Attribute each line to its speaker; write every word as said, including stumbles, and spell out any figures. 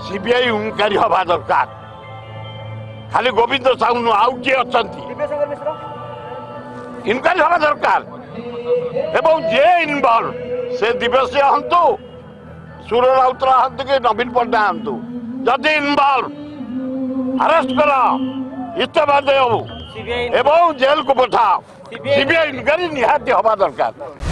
Speaker 1: CBI inquiry हवा दरकार खाली गोविंद साहू आउ किए अच्छा इनक्वारी हवा दरकार एवं जे इनवॉल्व से दिवस हंतु सुर राउतरा हंतु कि नवीन पट्टनायक हंतु जदि इनवॉल्व अरेस्ट कर इस्तीफा दे एवं जेल को पठाओ सीबीआई इनक्वारी निहाती हवा दरकार।